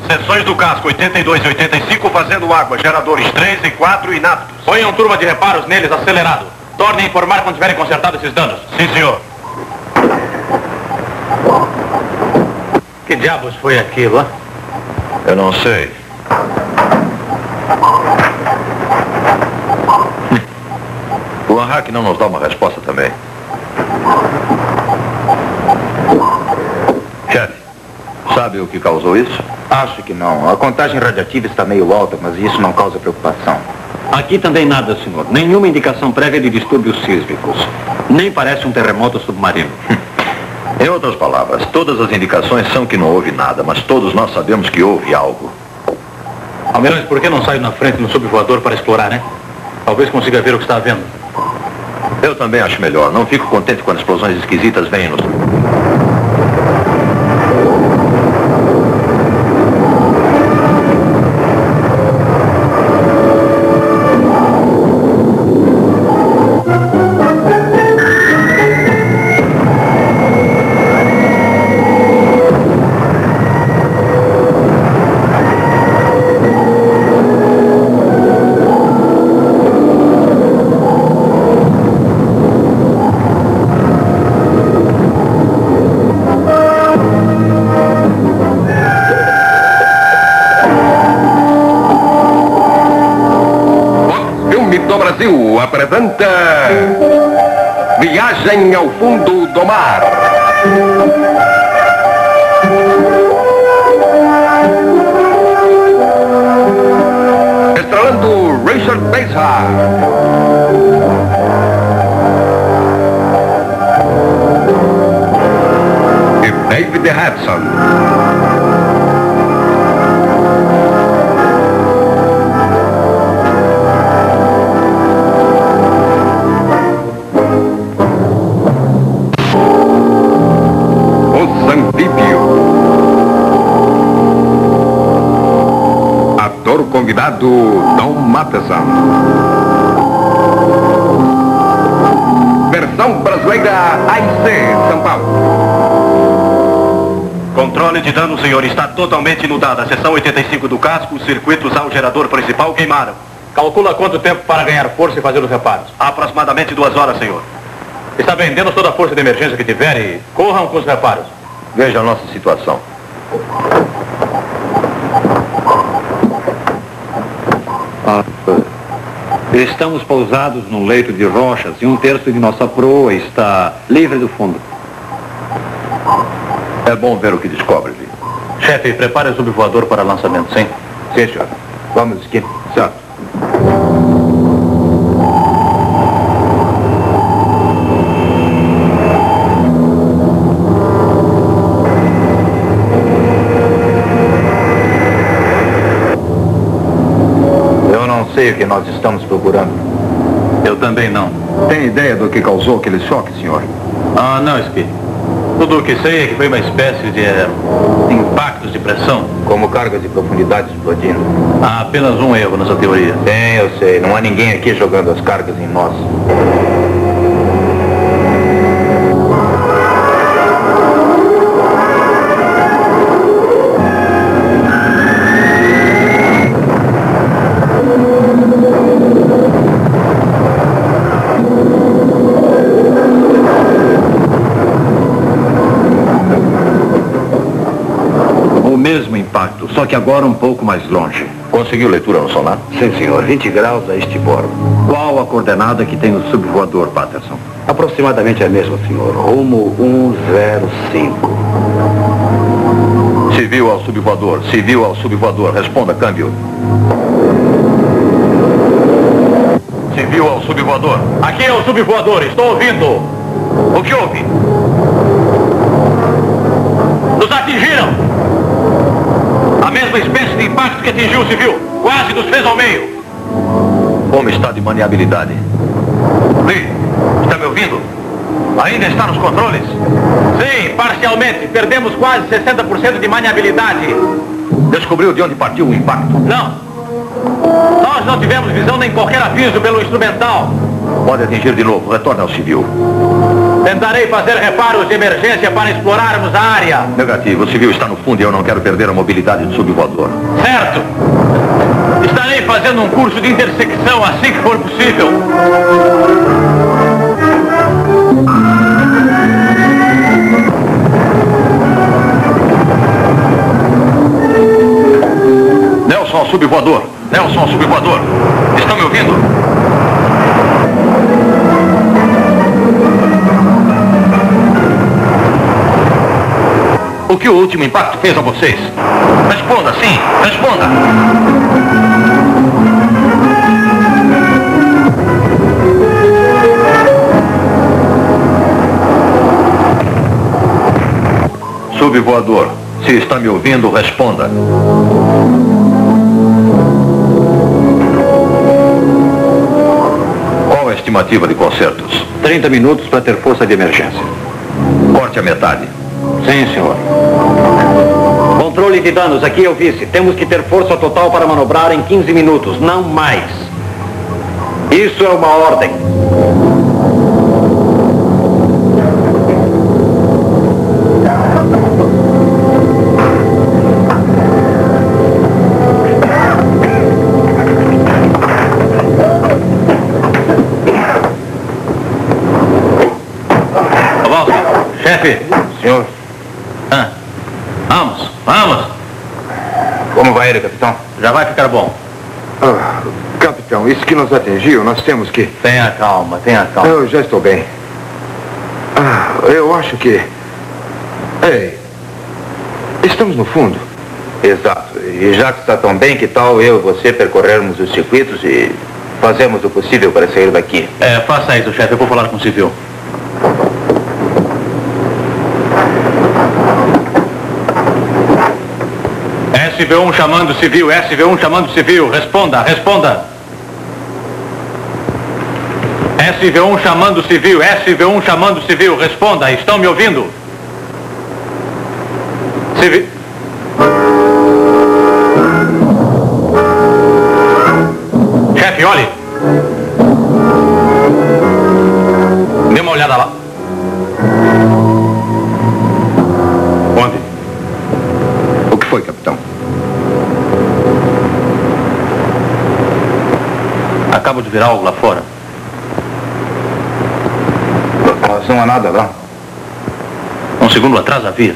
Seções do casco 82 e 85 fazendo água. Geradores 3 e 4 inaptos. Ponham turma de reparos neles acelerado. Tornem a informar quando tiverem consertado esses danos. Sim, senhor. Que diabos foi aquilo, hein? Eu não sei. O ANRAC não nos dá uma resposta também. Chefe, sabe o que causou isso? Acho que não. A contagem radiativa está meio alta, mas isso não causa preocupação. Aqui também nada, senhor. Nenhuma indicação prévia de distúrbios sísmicos. Nem parece um terremoto submarino. Em outras palavras, todas as indicações são que não houve nada, mas todos nós sabemos que houve algo. Almirante, por que não saio na frente no subvoador para explorar, né? Talvez consiga ver o que está havendo. Eu também acho melhor. Não fico contente quando explosões esquisitas vêm nos... Apresenta Viagem ao Fundo do Mar. Estrelando Richard Basehart e David Hudson. Convidado Don Matheson. Versão brasileira AIC, São Paulo. Controle de dano, senhor. Está totalmente inundada. Seção 85 do casco, os circuitos ao gerador principal queimaram. Calcula quanto tempo para ganhar força e fazer os reparos? Aproximadamente 2 horas, senhor. Está bem, dê-nos toda a força de emergência que tiver e corram com os reparos. Veja a nossa situação. Estamos pousados num leito de rochas e 1/3 de nossa proa está livre do fundo. É bom ver o que descobre, Lee. Chefe, prepare o subvoador para lançamento, sim? Sim, senhor. Vamos, Skip. Certo. Sei o que nós estamos procurando. Eu também não. Tem ideia do que causou aquele choque, senhor? Ah, não, Speed. Tudo o que sei é que foi uma espécie de impactos de pressão. Como cargas de profundidade explodindo. Há apenas um erro nessa teoria. Sim, eu sei. Não há ninguém aqui jogando as cargas em nós. Impacto, só que agora um pouco mais longe. Conseguiu leitura no sonar? Sim, senhor. 20 graus a este bordo. Qual a coordenada que tem o subvoador, Patterson? Aproximadamente a mesma, senhor. Rumo 105. Civil ao subvoador. Civil ao subvoador. Responda, câmbio. Civil ao subvoador. Aqui é o subvoador. Estou ouvindo. O que houve? Nos atingiram! A mesma espécie de impacto que atingiu o civil. Quase nos fez ao meio. Como está de maniabilidade? Lee, está me ouvindo? Ainda está nos controles? Sim, parcialmente. Perdemos quase 60% de maniabilidade. Descobriu de onde partiu o impacto? Não. Nós não tivemos visão nem qualquer aviso pelo instrumental. Pode atingir de novo. Retorne ao civil. Tentarei fazer reparos de emergência para explorarmos a área. Negativo. O civil está no fundo e eu não quero perder a mobilidade do subvoador. Certo. Estarei fazendo um curso de intersecção assim que for possível. Nelson, subvoador. Nelson, subvoador. Estão me ouvindo? O que o último impacto fez a vocês? Responda, sim, responda. Subvoador, se está me ouvindo, responda. Qual a estimativa de consertos? 30 minutos para ter força de emergência. Corte a metade. Sim, senhor. Controle de danos, aqui é o vice. Temos que ter força total para manobrar em 15 minutos, não mais. Isso é uma ordem. Chefe. Senhor. Vamos, vamos. Como vai ele, capitão? Já vai ficar bom. Capitão, isso que nos atingiu, nós temos que... Tenha calma, tenha calma. Eu já estou bem. Eu acho que... Ei, estamos no fundo. Exato. E já que está tão bem, que tal eu e você percorrermos os circuitos e fazemos o possível para sair daqui? Faça isso, chefe. Eu vou falar com o civil. SV1 chamando civil, SV1 chamando civil. Responda, responda. SV1 chamando civil, SV1 chamando civil. Responda, estão me ouvindo? Civil... Chefe, olhe. Dê uma olhada lá. Onde? O que foi, capitão? Acabo de ver algo lá fora. Mas não há nada lá. Um segundo atrás havia.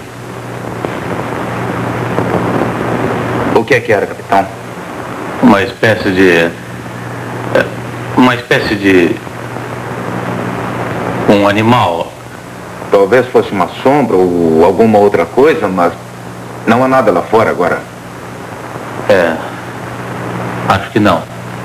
O que é que era, capitão? Uma espécie de... um animal. Talvez fosse uma sombra ou alguma outra coisa, mas não há nada lá fora agora. Acho que não.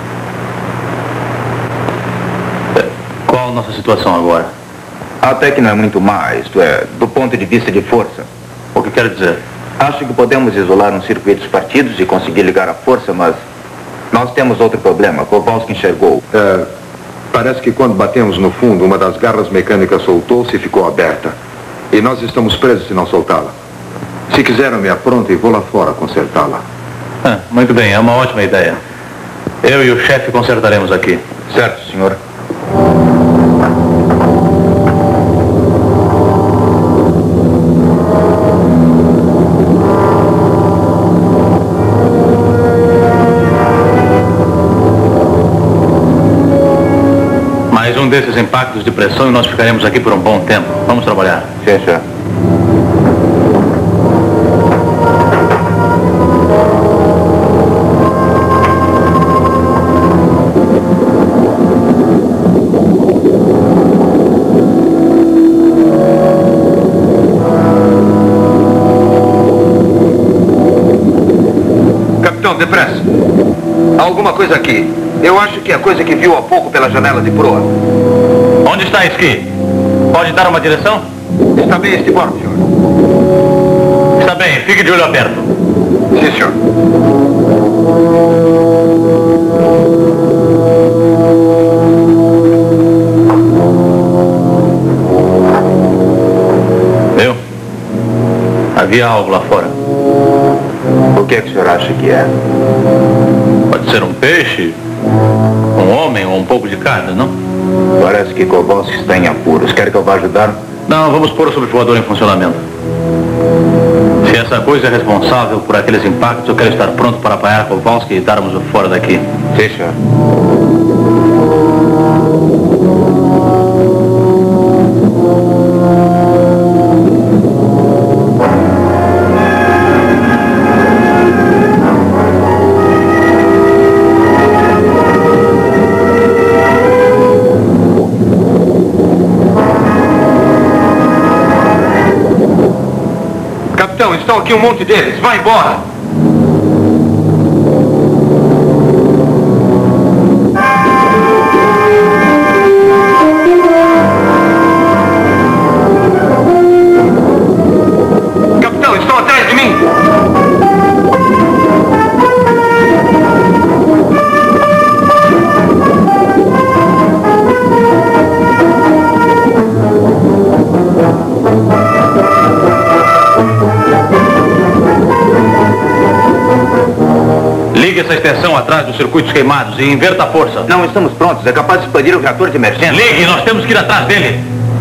Qual a nossa situação agora? Até que não é muito má, isto é, do ponto de vista de força. O que quero dizer? Acho que podemos isolar uns circuitos partidos e conseguir ligar a força, mas nós temos outro problema. Kowalski enxergou. Parece que quando batemos no fundo, uma das garras mecânicas soltou-se e ficou aberta. E nós estamos presos se não soltá-la. Se quiser, eu me apronto e vou lá fora consertá-la. Muito bem, é uma ótima ideia. Eu e o chefe consertaremos aqui. Certo, senhor. Mais um desses impactos de pressão e nós ficaremos aqui por um bom tempo. Vamos trabalhar. Sim, senhor. Capitão, depressa. Há alguma coisa aqui. Eu acho que é a coisa que viu há pouco pela janela de proa. Onde está a esqui? Pode dar uma direção? Está bem este bordo, senhor. Está bem, fique de olho aberto. Sim, senhor. Viu? Havia algo lá fora. O que é que o senhor acha que é? Pode ser um peixe, um homem ou um pouco de carne, não? Parece que Kowalski está em apuros. Quer que eu vá ajudar? Não, vamos pôr o subvoador em funcionamento. Se essa coisa é responsável por aqueles impactos, eu quero estar pronto para apanhar Kowalski e darmos-o fora daqui. Sim, senhor. Capitão, estão aqui um monte deles. Vai embora! Capitão, estão atrás de mim! Ligue essa extensão atrás dos circuitos queimados e inverta a força. Não estamos prontos. É capaz de expandir o reator de emergência. Ligue, nós temos que ir atrás dele.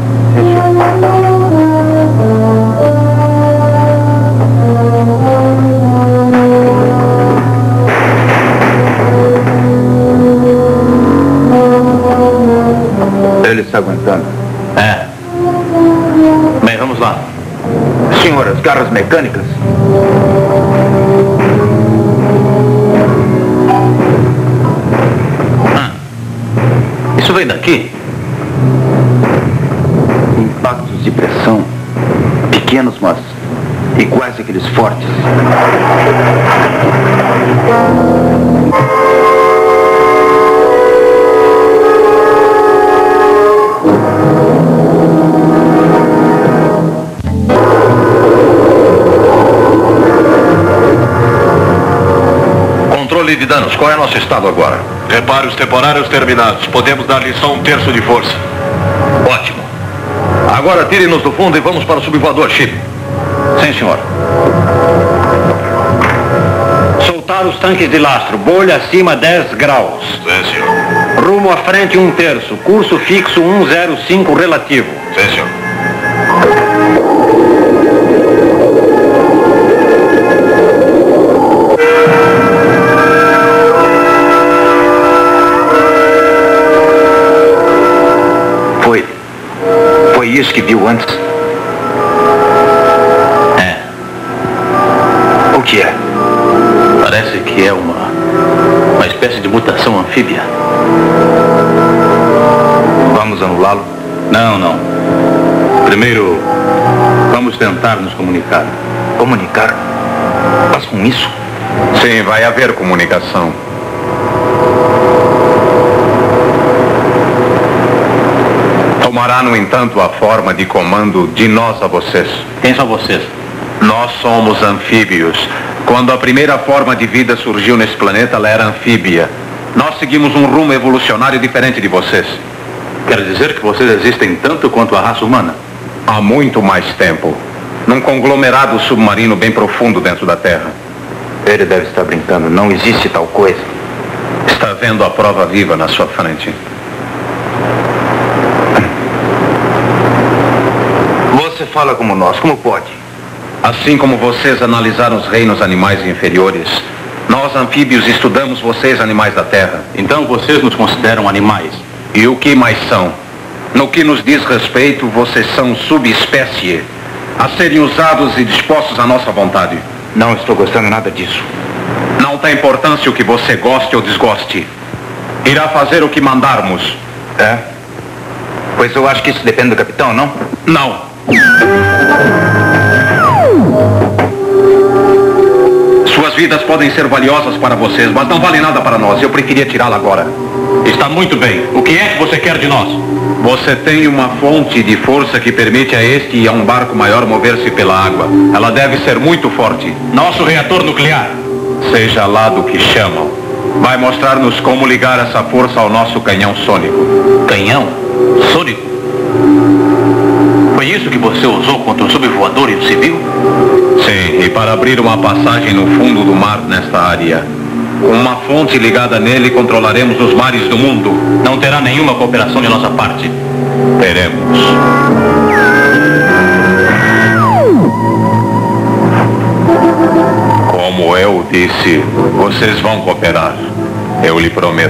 Ele está aguentando. É. Bem, vamos lá. Senhor, as garras mecânicas. Isso vem daqui? Impactos de pressão. Pequenos, mas iguais àqueles fortes. Controle de danos. Qual é nosso estado agora? Reparos temporários terminados. Podemos dar-lhe só 1/3 de força. Ótimo. Agora tire-nos do fundo e vamos para o subvoador, Chip. Sim, senhor. Soltar os tanques de lastro. Bolha acima 10 graus. Sim, senhor. Rumo à frente 1/3. Curso fixo 105 relativo. Sim, senhor. Foi isso que viu antes? É. O que é? Parece que é uma espécie de mutação anfíbia. Vamos anulá-lo? Não. Primeiro, vamos tentar nos comunicar. Comunicar? Mas com isso? Sim, vai haver comunicação. Tomará, no entanto, a forma de comando de nós a vocês. Quem são vocês? Nós somos anfíbios. Quando a primeira forma de vida surgiu nesse planeta, ela era anfíbia. Nós seguimos um rumo evolucionário diferente de vocês. Quer dizer que vocês existem tanto quanto a raça humana? Há muito mais tempo. Num conglomerado submarino bem profundo dentro da Terra. Ele deve estar brincando. Não existe tal coisa. Está vendo a prova viva na sua frente. Você fala como nós. Como pode? Assim como vocês analisaram os reinos animais inferiores, nós anfíbios estudamos vocês, animais da Terra. Então vocês nos consideram animais? E o que mais são? No que nos diz respeito, vocês são subespécie, a serem usados e dispostos à nossa vontade. Não estou gostando nada disso. Não tem importância o que você goste ou desgoste. Irá fazer o que mandarmos. É? Pois eu acho que isso depende do capitão, não? Não. Suas vidas podem ser valiosas para vocês, mas não valem nada para nós. Eu preferia tirá-la agora. Está muito bem. O que é que você quer de nós? Você tem uma fonte de força que permite a este e a um barco maior mover-se pela água. Ela deve ser muito forte. Nosso reator nuclear. Seja lá do que chamam. Vai mostrar-nos como ligar essa força ao nosso canhão sônico. Canhão? Sônico? Foi isso que você usou contra o subvoador e o civil? Sim, e para abrir uma passagem no fundo do mar nesta área. Com uma fonte ligada nele, controlaremos os mares do mundo. Não terá nenhuma cooperação de nossa parte. Teremos. Como eu disse, vocês vão cooperar. Eu lhe prometo.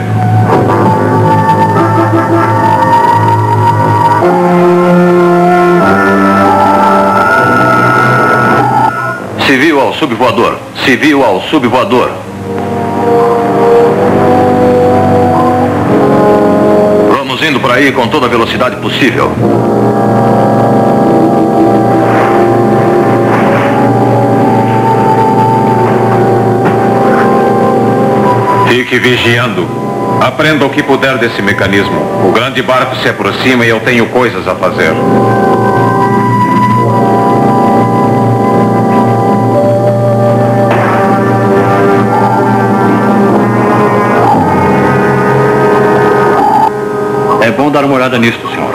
Civil ao subvoador. Civil ao subvoador. Vamos indo por aí com toda a velocidade possível. Fique vigiando. Aprenda o que puder desse mecanismo. O grande barco se aproxima e eu tenho coisas a fazer. É bom dar uma olhada nisto, senhor.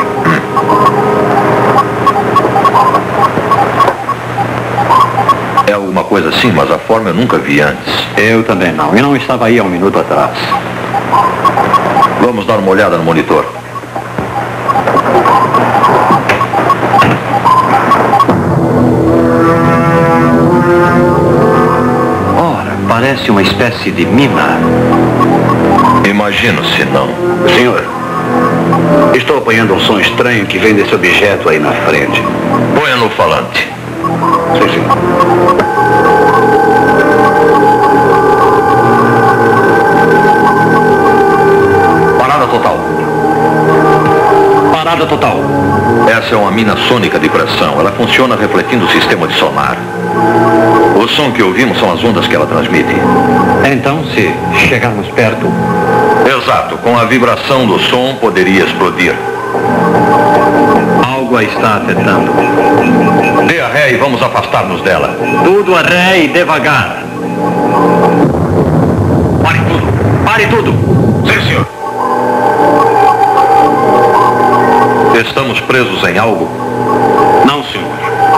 É alguma coisa assim, mas a forma eu nunca vi antes. Eu também não. E não estava aí há um minuto atrás. Vamos dar uma olhada no monitor. Ora, parece uma espécie de mina. Imagino se não. Senhor, estou apanhando um som estranho que vem desse objeto aí na frente. Ponha no falante. Sim, senhor. Parada total. Parada total. Essa é uma mina sônica de pressão. Ela funciona refletindo o sistema de sonar. O som que ouvimos são as ondas que ela transmite. Então, se chegarmos perto... Exato. Com a vibração do som, poderia explodir. Algo a está afetando. Dê a ré e vamos afastar-nos dela. Tudo a ré e devagar. Pare tudo. Pare tudo. Sim, senhor. Estamos presos em algo? Não, senhor.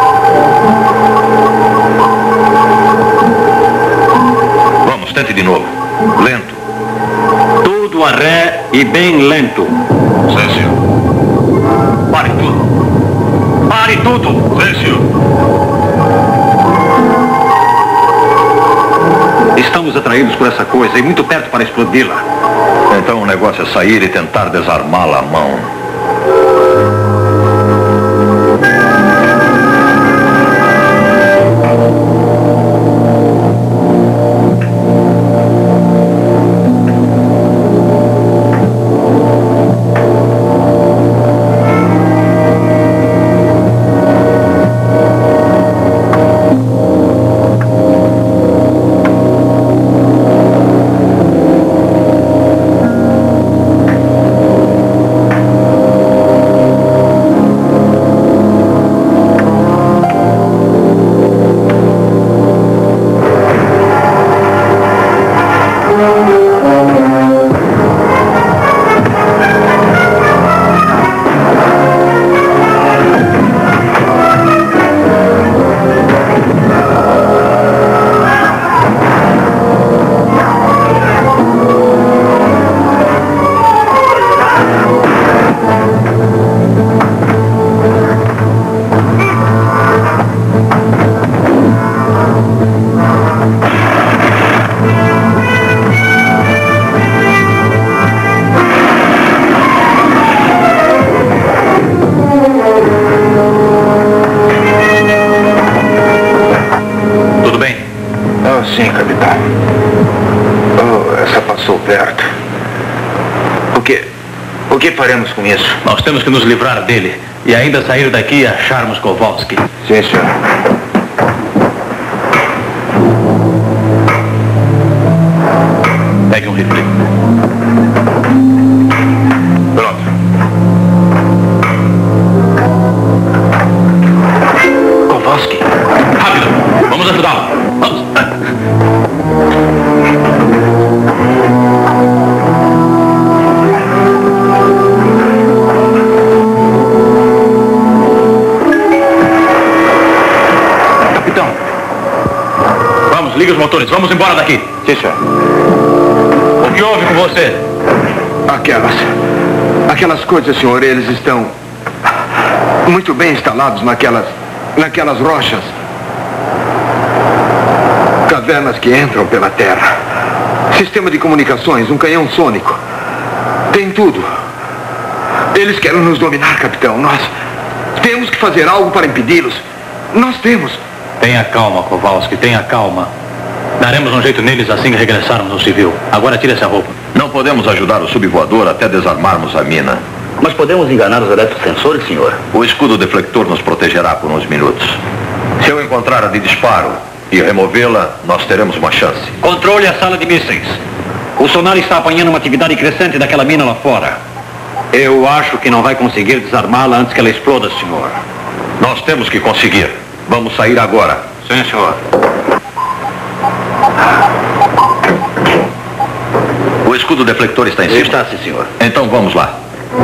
Vamos, tente de novo. Lento. Tudo a ré e bem lento. Sim, senhor. Pare tudo. Pare tudo. Sim, senhor. Estamos atraídos por essa coisa e muito perto para explodi-la. Então o negócio é sair e tentar desarmá-la à mão. Sim, capitão. Oh, essa passou perto. O que faremos com isso? Nós temos que nos livrar dele e ainda sair daqui e acharmos Kowalski. Sim, senhor. Pegue um rifle. Pronto. Kowalski. Rápido. Vamos ajudá-lo. Vamos. ligue os motores. Vamos embora daqui. Sim, senhor. O que houve com você? Aquelas coisas, senhor, eles estão muito bem instalados naquelas rochas. Cavernas que entram pela terra. Sistema de comunicações, um canhão sônico. Tem tudo. Eles querem nos dominar, capitão. Nós temos que fazer algo para impedi-los. Nós temos. Tenha calma, Kowalski, tenha calma. Daremos um jeito neles assim que regressarmos ao civil. Agora tire essa roupa. Não podemos ajudar o subvoador até desarmarmos a mina. Mas podemos enganar os eletrosensores, senhor? O escudo deflector nos protegerá por uns minutos. Se eu encontrar a de disparo e removê-la, nós teremos uma chance. Controle a sala de mísseis. O sonar está apanhando uma atividade crescente daquela mina lá fora. Eu acho que não vai conseguir desarmá-la antes que ela exploda, senhor. Nós temos que conseguir. Vamos sair agora. Sim, senhor. O escudo deflector está em cima? Está, sim, senhor. Então vamos lá.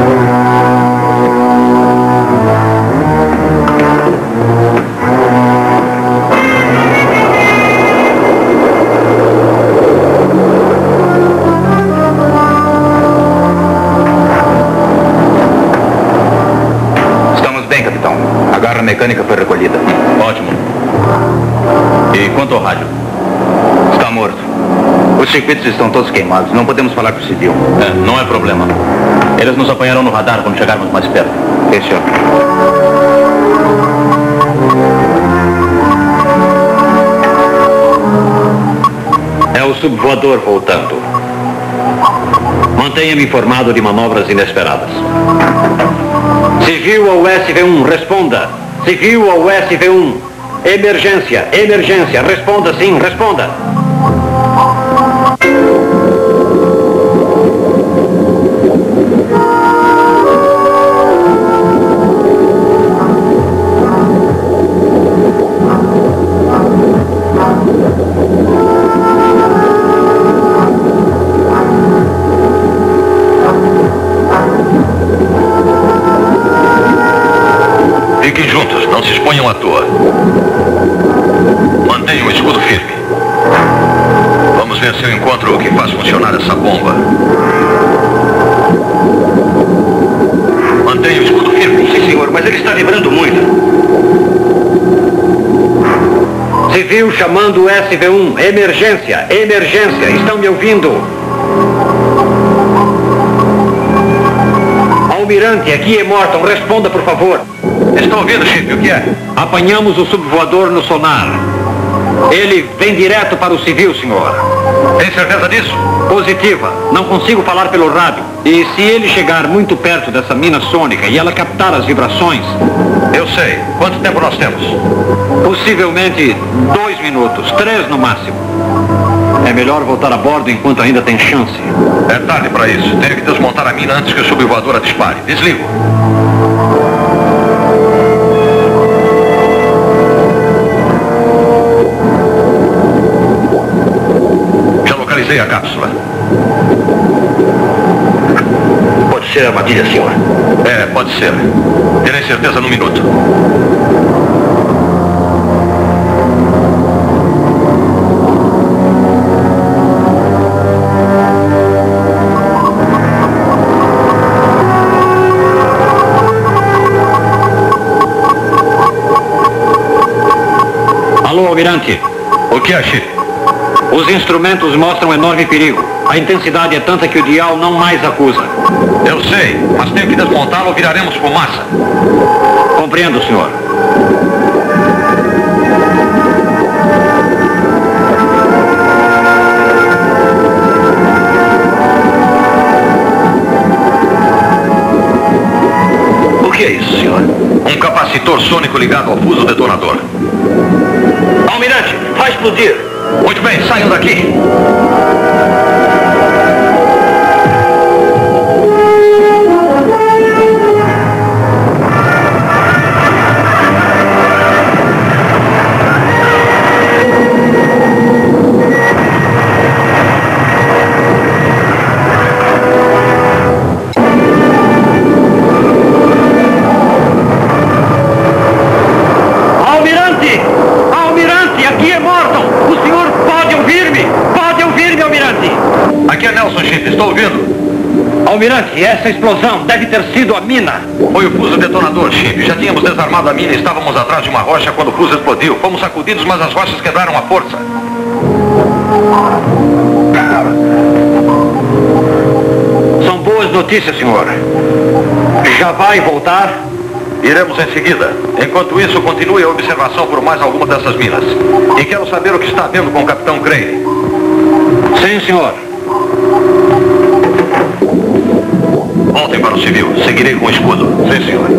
Estamos bem, capitão. A garra mecânica foi recolhida. Ótimo. E quanto ao rádio? Está morto. Os circuitos estão todos queimados. Não podemos falar com o civil. Não é problema. Eles nos apanharão no radar quando chegarmos mais perto. Sim, senhor. É o subvoador voltando. Mantenha-me informado de manobras inesperadas. Civil ao SV1, responda. Civil ao SV1. Emergência, emergência. Responda sim, responda. Fiquem juntos, não se exponham à toa. Mantenham o escudo firme. Vamos ver se eu encontro o que faz funcionar essa bomba. Mantenha o escudo firme. Sim, senhor, mas ele está vibrando muito. Civil chamando o SV1. Emergência, emergência. Estão me ouvindo? Almirante, aqui é Morton. Responda, por favor. Estou ouvindo, Chip. O que é? Apanhamos o subvoador no sonar. Ele vem direto para o civil, senhor. Tem certeza disso? Positiva. Não consigo falar pelo rádio. E se ele chegar muito perto dessa mina sônica e ela captar as vibrações... Eu sei. Quanto tempo nós temos? Possivelmente 2 minutos, 3 no máximo. É melhor voltar a bordo enquanto ainda tem chance. É tarde para isso. Tenho que desmontar a mina antes que o subvoador a dispare. Desligo. Já localizei a cápsula. Pode ser armadilha, senhor. É, pode ser. Terei certeza num minuto. Alô, almirante. O que é, Chip? Os instrumentos mostram enorme perigo. A intensidade é tanta que o dial não mais acusa. Eu sei, mas tenho que desmontá-lo ou viraremos fumaça. Compreendo, senhor. O que é isso, senhor? Um capacitor sônico ligado ao fuso detonador. Almirante, vai explodir. Muito bem, saiam daqui. Almirante! Almirante, aqui é Morton! O senhor pode... estou ouvindo. Almirante, essa explosão deve ter sido a mina. Foi o fuso detonador, Chip. Já tínhamos desarmado a mina e estávamos atrás de uma rocha quando o fuso explodiu. Fomos sacudidos, mas as rochas quebraram à força. São boas notícias, senhor. Já vai voltar? Iremos em seguida. Enquanto isso, continue a observação por mais alguma dessas minas. E quero saber o que está havendo com o Capitão Crane. Sim, senhor. Voltem para o civil. Seguirei com o escudo. Sim, senhor.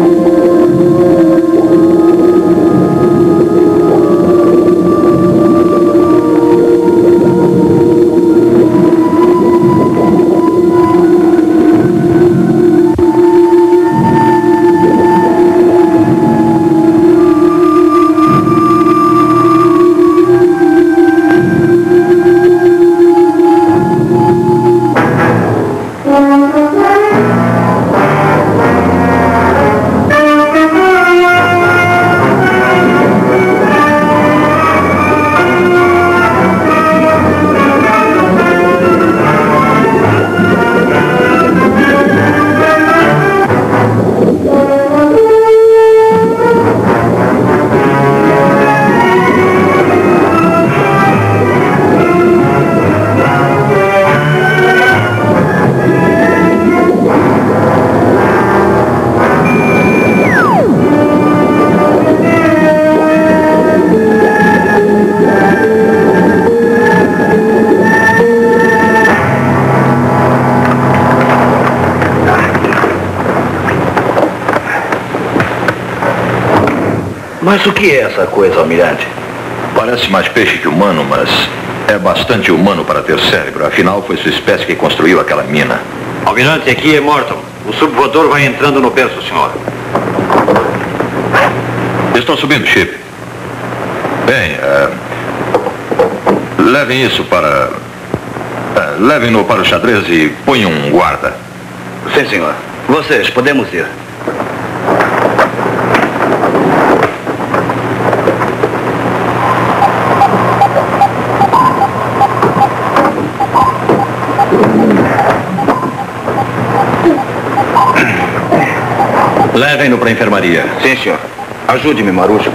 Mas o que é essa coisa, almirante? Parece mais peixe que humano, mas é bastante humano para ter cérebro. Afinal, foi sua espécie que construiu aquela mina. Almirante, aqui é Morton. O subvoador vai entrando no berço, senhor. Estão subindo, Chip. Bem, levem isso para... levem-no para o xadrez e ponham um guarda. Sim, senhor. Vocês, podemos ir. Levem-no para a enfermaria. Sim, senhor. Ajude-me, Marujo.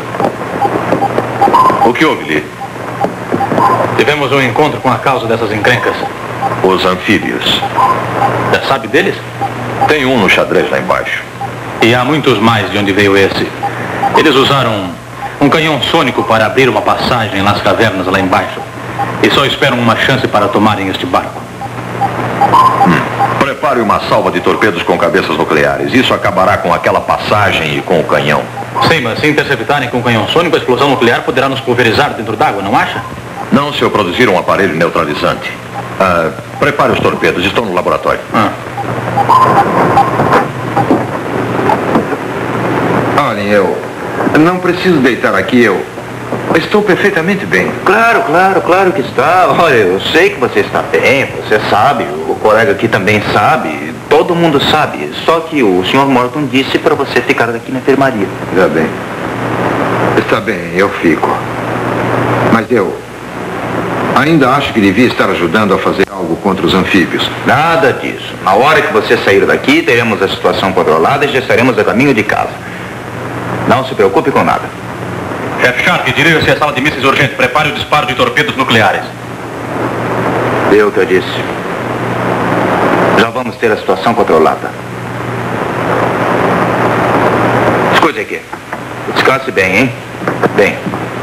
O que houve, Lee? Tivemos um encontro com a causa dessas encrencas. Os anfíbios. Já sabe deles? Tem um no xadrez lá embaixo. E há muitos mais de onde veio esse. Eles usaram um canhão sônico para abrir uma passagem nas cavernas lá embaixo. E só esperam uma chance para tomarem este barco. Prepare uma salva de torpedos com cabeças nucleares. Isso acabará com aquela passagem e com o canhão. Sim, mas se interceptarem com o canhão sônico, a explosão nuclear poderá nos pulverizar dentro d'água, não acha? Não se eu produzir um aparelho neutralizante. Prepare os torpedos. Estão no laboratório. Olhem, eu não preciso deitar aqui, eu estou perfeitamente bem. Claro que está. Olha, eu sei que você está bem, você sabe, o colega aqui também sabe, todo mundo sabe. Só que o Sr. Morton disse para você ficar aqui na enfermaria. Está bem, eu fico. Mas eu ainda acho que devia estar ajudando a fazer algo contra os anfíbios. Nada disso. Na hora que você sair daqui, teremos a situação controlada e já estaremos a caminho de casa. Não se preocupe com nada. Chefe Sharp, dirija-se à sala de mísseis urgente. Prepare o disparo de torpedos nucleares. Deu o que eu disse. Já vamos ter a situação controlada. Escute aqui. Descanse bem, hein? Bem.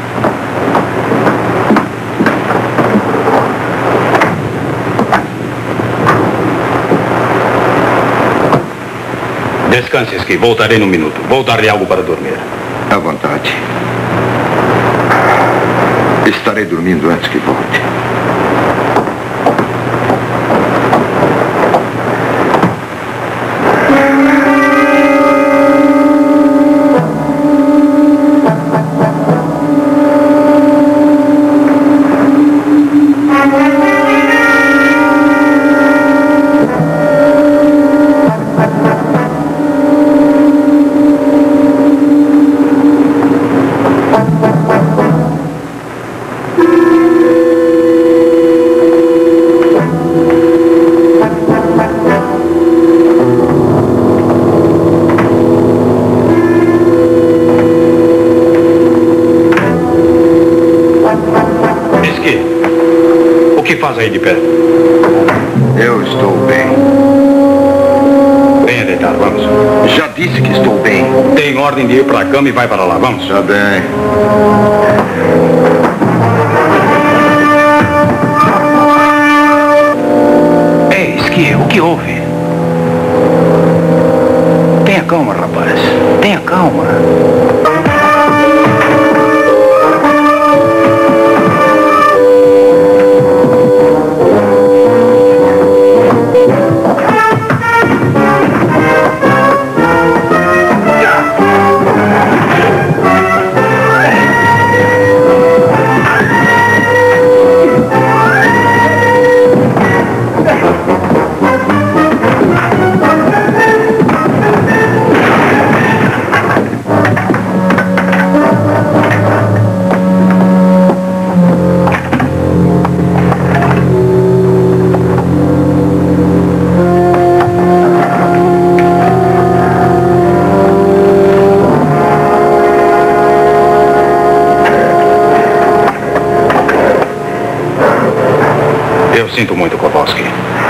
Descanse, Ski. Voltarei num minuto. Vou dar-lhe algo para dormir. À vontade. Estarei dormindo antes que volte. aí de pé. Eu estou bem. Venha deitar, vamos. Já disse que estou bem. Tem ordem de ir para a cama e vai para lá, vamos. Já bem. Ei, Esqui, o que houve? Tenha calma, rapaz. Tenha calma. Sinto muito, Kowalski.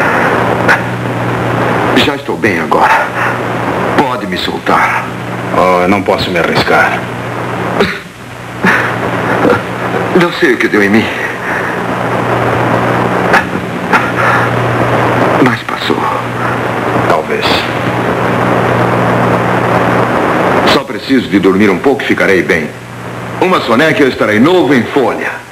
Já estou bem agora. Pode me soltar. Oh, eu não posso me arriscar. Não sei o que deu em mim. Mas passou. Talvez. Só preciso de dormir um pouco e ficarei bem. Uma soneca e eu estarei novo em folha.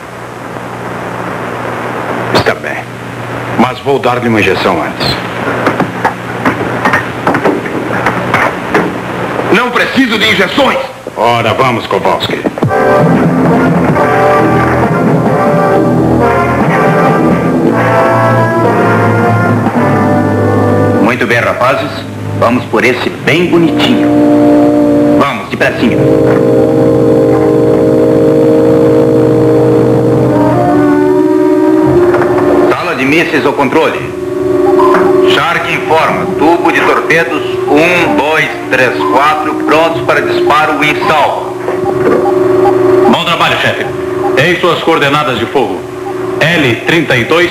Está bem. Mas vou dar-lhe uma injeção antes. Não preciso de injeções! Ora, vamos, Kowalski. Muito bem, rapazes. Vamos por esse bem bonitinho. Vamos, depressinha. Sala de mísseis ao controle. Shark informa. Tubo de torpedos 1, 2, 3, 4 prontos para disparo em salva. Bom trabalho, chefe. Eis suas coordenadas de fogo. L32,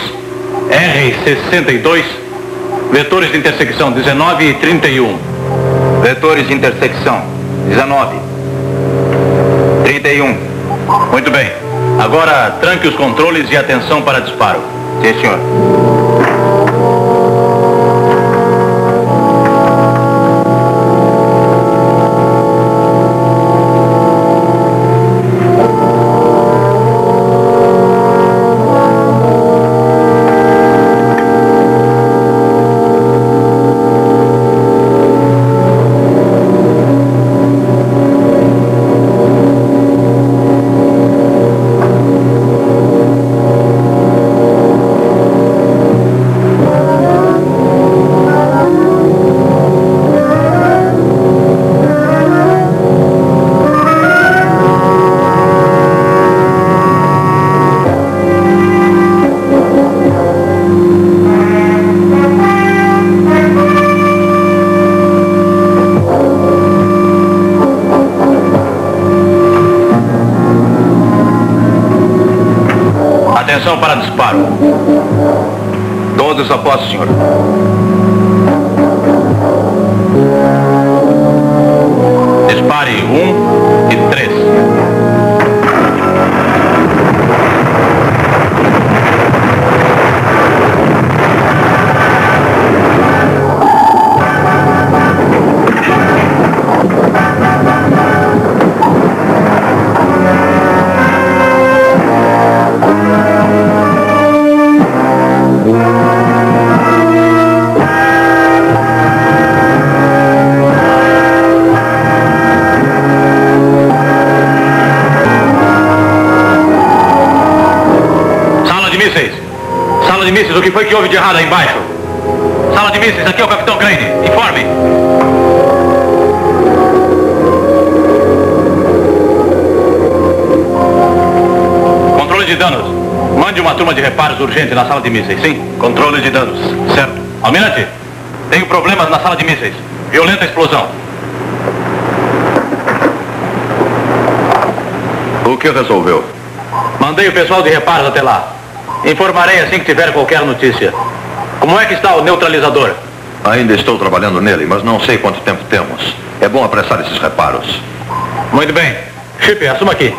R62, vetores de intersecção 19 e 31. Vetores de intersecção 19, 31. Muito bem. Agora tranque os controles e atenção para disparo. Sim, senhor. Atenção para disparo. Todos a posto, senhor. Dispare 1 e 3. Sala de mísseis, o que foi que houve de errado aí embaixo? Sala de mísseis, aqui é o Capitão Crane. Informe. Controle de danos. Mande uma turma de reparos urgente na sala de mísseis, sim? Controle de danos, certo. Almirante, tenho problemas na sala de mísseis. Violenta explosão. O que resolveu? Mandei o pessoal de reparos até lá. Informarei assim que tiver qualquer notícia. Como é que está o neutralizador? Ainda estou trabalhando nele, mas não sei quanto tempo temos. É bom apressar esses reparos. Muito bem. Chip, assuma aqui.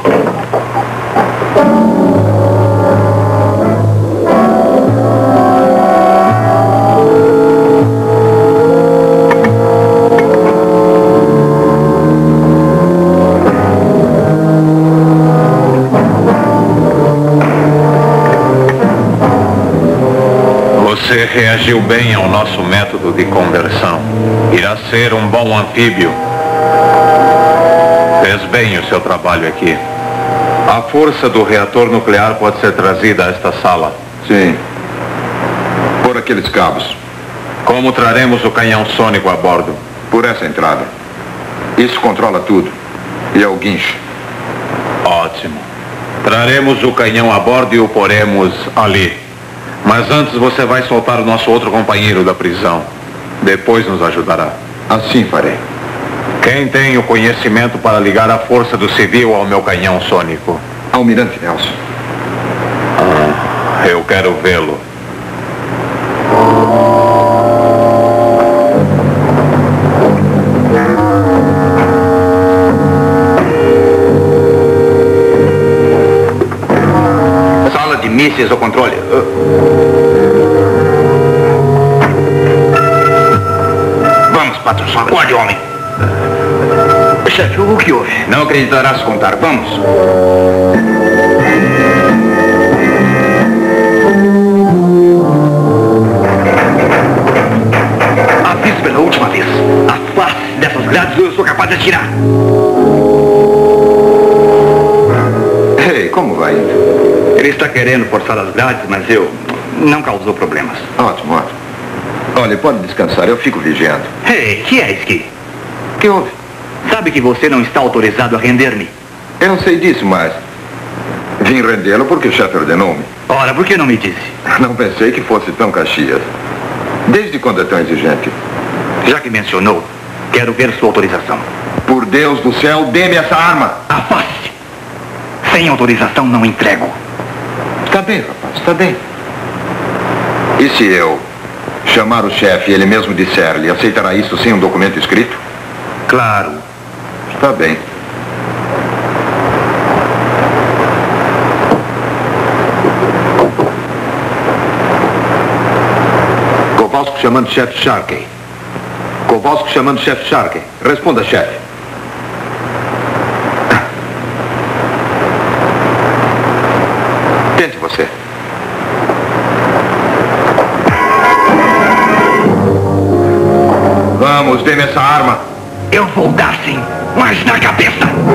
Você reagiu bem ao nosso método de conversão. Irá ser um bom anfíbio. Fez bem o seu trabalho aqui. A força do reator nuclear pode ser trazida a esta sala. Sim. Por aqueles cabos. Como traremos o canhão sônico a bordo? Por essa entrada. Isso controla tudo. E é o guincho. Ótimo. Traremos o canhão a bordo e o poremos ali. Mas antes você vai soltar o nosso outro companheiro da prisão. Depois nos ajudará. Assim farei. Quem tem o conhecimento para ligar a força do civil ao meu canhão sônico? Almirante Nelson. Eu quero vê-lo. Sala de mísseis ao controle. Vamos, patrão. Acorde, homem. Chefe, o que houve? Não acreditará se contar. Vamos. Aviso pela última vez. A face dessas grades eu sou capaz de atirar. Ei, como vai? Ele está querendo forçar as grades, mas não causou problemas. Ótimo, ótimo. Olha, pode descansar, eu fico vigiando. Ei, que é, Ski? O que houve? Sabe que você não está autorizado a render-me? Eu sei disso, mas vim rendê-lo porque o chefe ordenou-me. Ora, por que não me disse? Não pensei que fosse tão Caxias. Desde quando é tão exigente? Já que mencionou, quero ver sua autorização. Por Deus do céu, dê-me essa arma. Afaste! Sem autorização não entrego. Está bem, rapaz, está bem. E se eu chamar o chefe e ele mesmo disser-lhe, aceitará isso sem um documento escrito? Claro. Está bem. Kowalski chamando o chefe Sharkey. Kowalski chamando o chefe Sharkey. Responda, chefe. Tente você. Vamos, dê-me essa arma. Eu vou dar sim, mas na cabeça.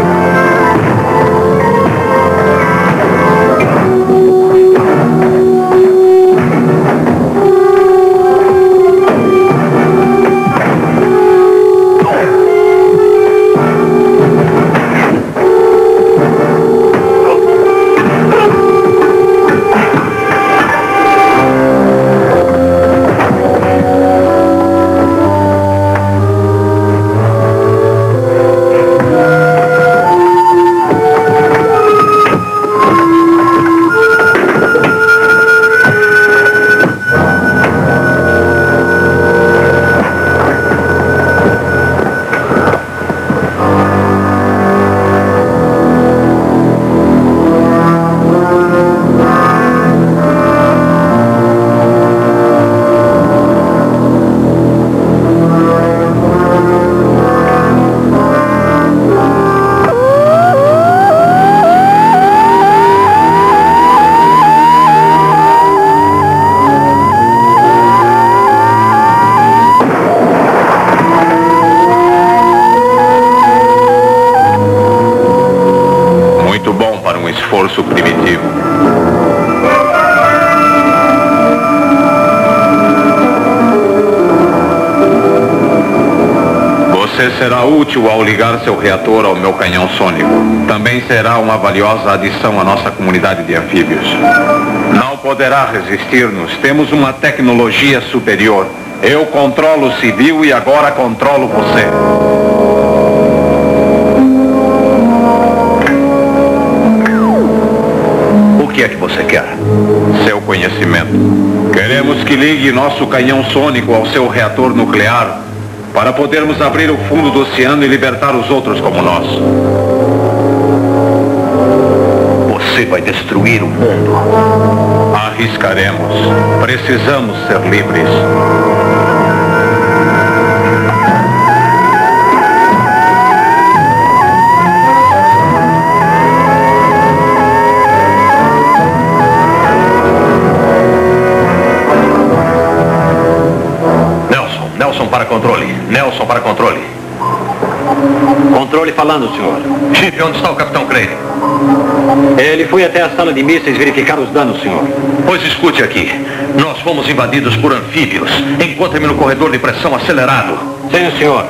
esforço primitivo. Você será útil ao ligar seu reator ao meu canhão sônico. Também será uma valiosa adição à nossa comunidade de anfíbios. Não poderá resistir-nos. Temos uma tecnologia superior. Eu controlo o civil e agora controlo você. O que é que você quer? Seu conhecimento. Queremos que ligue nosso canhão sônico ao seu reator nuclear para podermos abrir o fundo do oceano e libertar os outros como nós. Você vai destruir o mundo. Arriscaremos. Precisamos ser livres. Nelson para controle. Nelson para controle. Controle falando, senhor. Chip, onde está o Capitão Crane? Ele foi até a sala de mísseis verificar os danos, senhor. Pois escute aqui. Nós fomos invadidos por anfíbios. Encontre-me no corredor de pressão acelerado. Sim, senhor.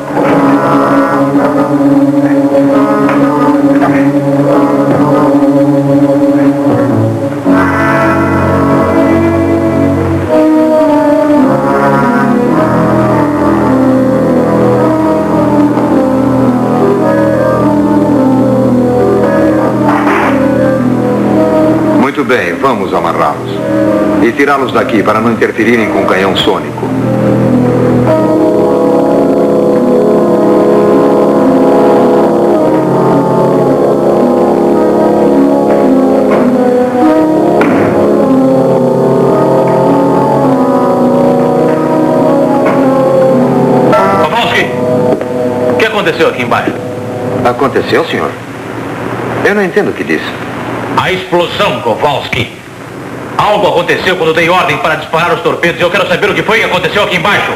Muito bem, vamos amarrá-los. E tirá-los daqui para não interferirem com o canhão sônico. Kowalski, o que aconteceu aqui embaixo? Aconteceu, senhor? Eu não entendo o que disse. A explosão, Kowalski. Algo aconteceu quando dei ordem para disparar os torpedos e eu quero saber o que foi que aconteceu aqui embaixo.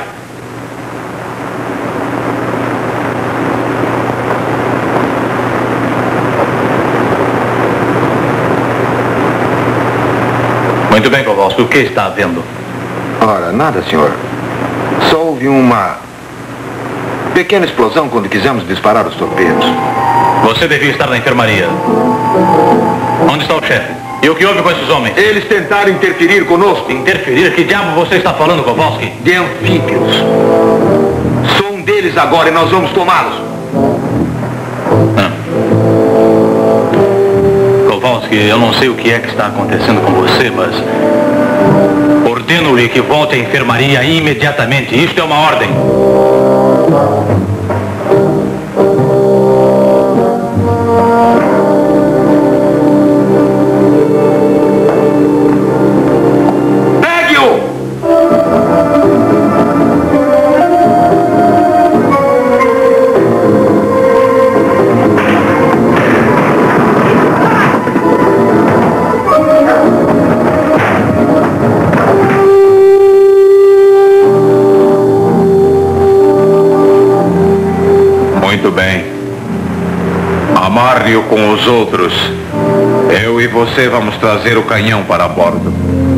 Muito bem, Kowalski. O que está havendo? Ora, nada, senhor. Só houve uma pequena explosão quando quisemos disparar os torpedos. Você devia estar na enfermaria. Onde está o chefe? E o que houve com esses homens? Eles tentaram interferir conosco. Interferir? Que diabo você está falando, Kowalski? De anfíbios. Sou um deles agora e nós vamos tomá-los. Kowalski, eu não sei o que é que está acontecendo com você, mas ordeno-lhe que volte à enfermaria imediatamente. Isto é uma ordem. Muito bem. Amarre-o com os outros. Eu e você vamos trazer o canhão para bordo.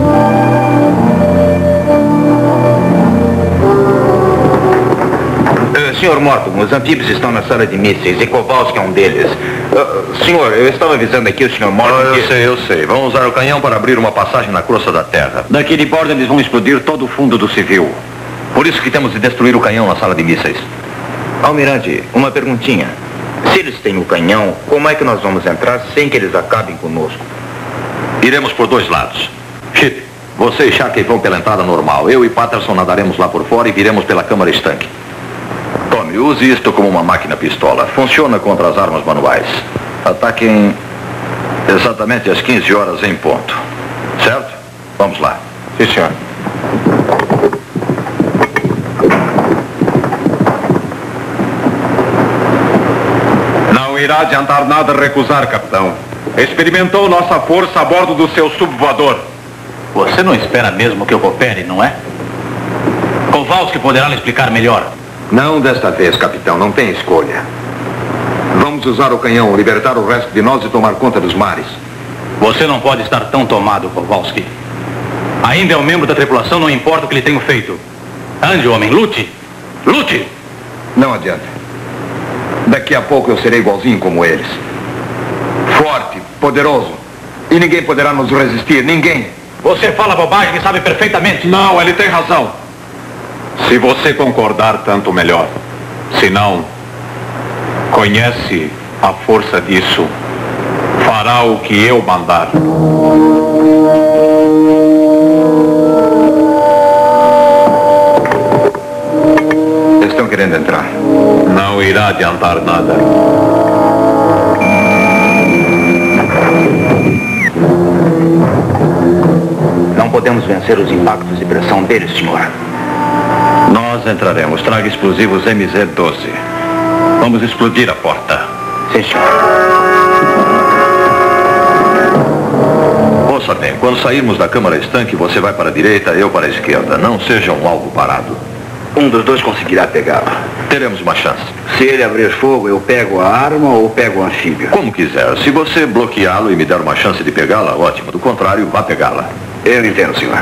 Senhor Morton, os anfíbios estão na sala de mísseis e Kowalski é um deles. Senhor, eu estava avisando aqui o Sr. Morton Eu sei. Vamos usar o canhão para abrir uma passagem na crosta da Terra. Daqui de bordo eles vão explodir todo o fundo do civil. Por isso que temos de destruir o canhão na sala de mísseis. Almirante, uma perguntinha. Se eles têm o canhão, como é que nós vamos entrar sem que eles acabem conosco? Iremos por dois lados. Chip, você e Sharkey vão pela entrada normal. Eu e Patterson nadaremos lá por fora e viremos pela câmara estanque. Tommy, use isto como uma máquina pistola. Funciona contra as armas manuais. Ataquem exatamente às 15 horas em ponto. Certo? Vamos lá. Sim, senhor. Não irá adiantar nada recusar, capitão. Experimentou nossa força a bordo do seu subvoador. Você não espera mesmo que eu coopere, não é? Kowalski poderá lhe explicar melhor. Não desta vez, capitão. Não tem escolha. Vamos usar o canhão, libertar o resto de nós e tomar conta dos mares. Você não pode estar tão tomado, Kowalski. Ainda é um membro da tripulação, não importa o que lhe tenham feito. Ande, homem, lute! Lute! Não adianta. Daqui a pouco eu serei igualzinho como eles. Forte, poderoso. E ninguém poderá nos resistir, ninguém. Você fala bobagem e sabe perfeitamente. Não, ele tem razão. Se você concordar, tanto melhor. Se não, conhece a força disso. Fará o que eu mandar. querendo entrar. Não irá adiantar nada. Não podemos vencer os impactos e pressão deles, senhor. Nós entraremos. Traga explosivos MZ-12. Vamos explodir a porta. Sim, senhor. Ouça bem, quando sairmos da câmara estanque, você vai para a direita, eu para a esquerda. Não seja um alvo parado. Um dos dois conseguirá pegá-lo. Teremos uma chance. Se ele abrir fogo, eu pego a arma ou pego o anfíbio? Como quiser. Se você bloqueá-lo e me der uma chance de pegá-la, ótimo. Do contrário, vá pegá-la. Eu entendo, senhor.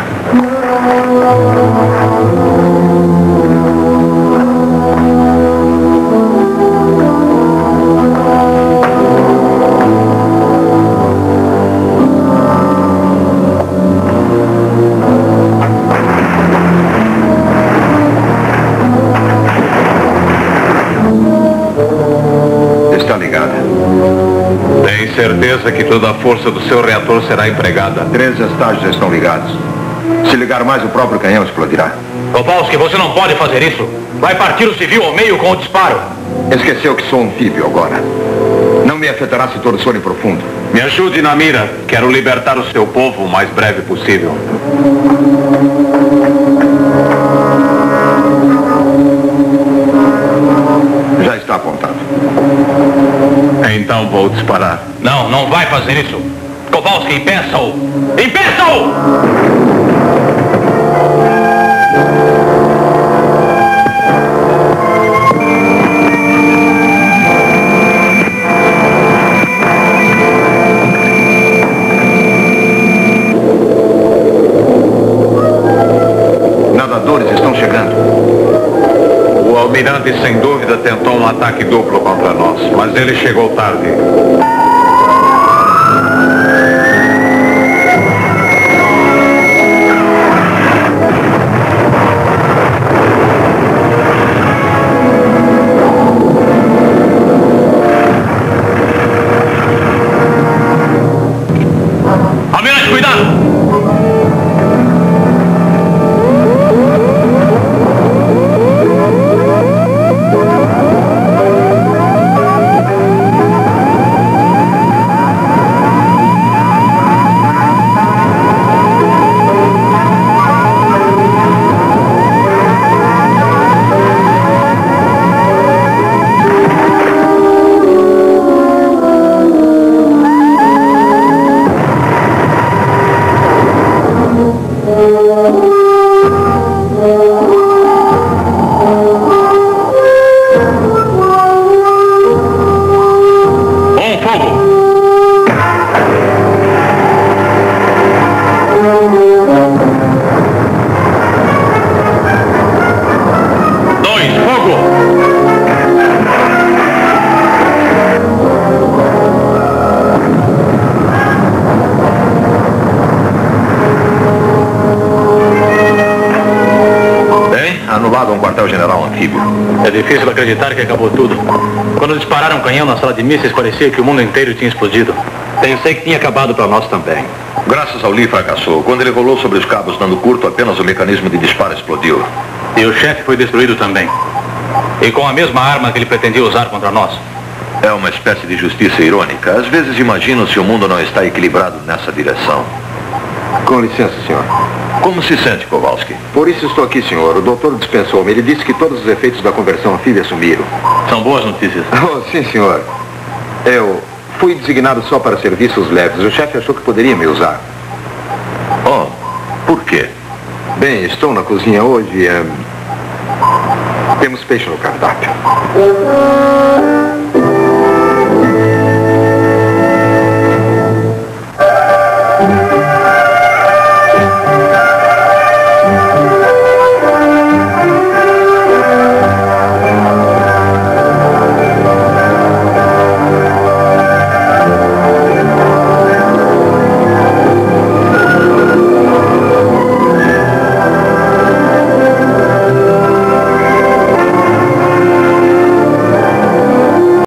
Está ligada. Tem certeza que toda a força do seu reator será empregada? 13 estágios estão ligados. Se ligar mais, o próprio canhão explodirá. Kowalski, você não pode fazer isso. Vai partir o civil ao meio com o disparo. Esqueceu que sou anfíbio agora. Não me afetará se todos forem profundo. Me ajude na mira. Quero libertar o seu povo o mais breve possível. Já está apontado. Então vou disparar. Não, não vai fazer isso. Kowalski, impeça-o! Impeça-o! Nadadores estão chegando. O almirante, sem dúvida, tentou um ataque duplo contra nós, mas ele chegou tarde. Almirante, cuidado! Anulado um quartel-general anfíbio. É difícil acreditar que acabou tudo. Quando dispararam um canhão na sala de mísseis, parecia que o mundo inteiro tinha explodido. Pensei que tinha acabado para nós também. Graças ao Lee fracassou. Quando ele rolou sobre os cabos dando curto, apenas o mecanismo de disparo explodiu. E o chefe foi destruído também. E com a mesma arma que ele pretendia usar contra nós. É uma espécie de justiça irônica. Às vezes imagino se o mundo não está equilibrado nessa direção. Com licença, senhor. Como se sente, Kowalski? Por isso estou aqui, senhor. O doutor dispensou-me. Ele disse que todos os efeitos da conversão anfíbia sumiram. São boas notícias. Oh, sim, senhor. Eu fui designado só para serviços leves. O chefe achou que poderia me usar. Oh, por quê? Bem, estou na cozinha hoje. Temos peixe no cardápio.